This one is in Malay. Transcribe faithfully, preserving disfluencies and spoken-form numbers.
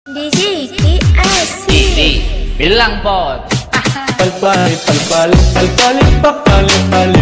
D J K S D J bilang bot. Pal pali pal pali pal pali pal pali pali